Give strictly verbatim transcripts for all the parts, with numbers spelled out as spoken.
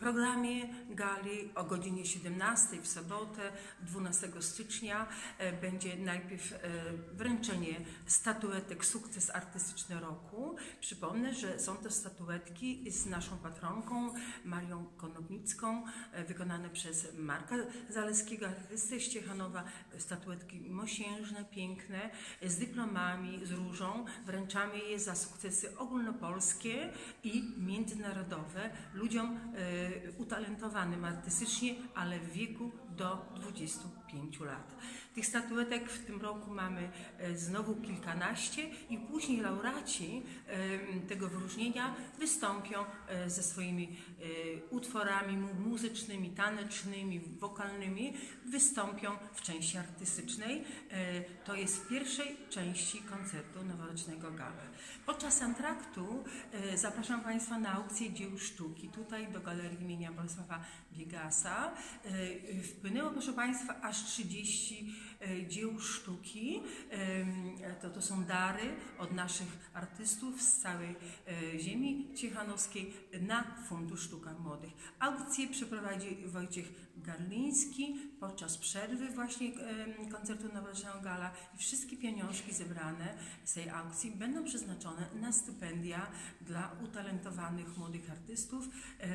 programie gali o godzinie siedemnastej w sobotę, dwunastego stycznia, będzie najpierw wręczenie statuetek Sukces Artystyczny Roku. Przypomnę, że są to statuetki z naszą patronką Marią Konopnicką, wykonane przez Marka Zaleskiego, artystę z Ciechanowa. Statuetki mosiężne, piękne, z dyplomami, z różą. Wręczamy je za sukcesy ogólnopolskie i międzynarodowe ludziom e, utalentowanym artystycznie, ale w wieku do dwudziestu pięciu lat. Tych statuetek w tym roku mamy e, znowu kilkanaście i później laureaci e, tego wyróżnienia wystąpią e, ze swoimi e, utworami muzycznymi, tanecznymi, wokalnymi, wystąpią w części artystycznej. E, to jest w pierwszej części koncertu noworocznego gala. Podczas antraktu e, zapraszam Państwa na aukcję dzieł sztuki. Tutaj do Galerii imienia Bolesława Biegasa e, wpłynęło, proszę Państwa, aż trzydzieści e, dzieł sztuki. E, to, to są dary od naszych artystów z całej e, ziemi ciechanowskiej na Fundusz Sztuka Młodych. Aukcję przeprowadzi Wojciech Garliński podczas przerwy właśnie e, koncertu noworocznego gala i wszystkie pieniążki zebrane z tej aukcji będą przeznaczone na stypendia dla utalentowanych młodych artystów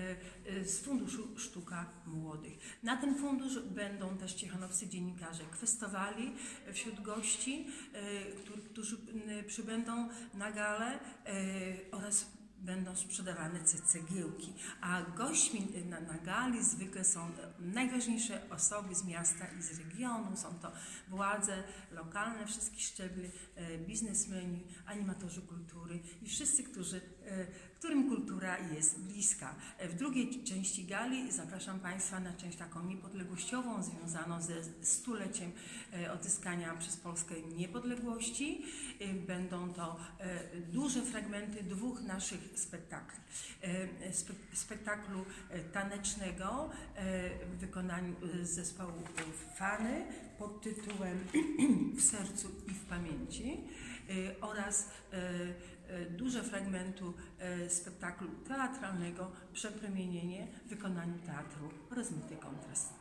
e, z Funduszu Sztuka Młodych. Na ten fundusz będą też ciechanowscy dziennikarze kwestowali wśród gości, e, którzy przybędą na galę e, oraz będą sprzedawane cegiełki, a gośćmi na, na gali zwykle są najważniejsze osoby z miasta i z regionu. Są to władze lokalne, wszystkich szczebli, e, biznesmeni, animatorzy kultury i wszyscy, którzy, e, którym kultura jest bliska. E, w drugiej części gali zapraszam Państwa na część taką niepodległościową, związaną ze stuleciem e, odzyskania przez Polskę niepodległości. E, będą to e, duże fragmenty dwóch naszych spektakli. Spe, spektaklu tanecznego w wykonaniu zespołu Fany pod tytułem W sercu i w pamięci oraz duże fragmentu spektaklu teatralnego Przepromienienie w wykonaniu teatru Rozmyty Kontrast.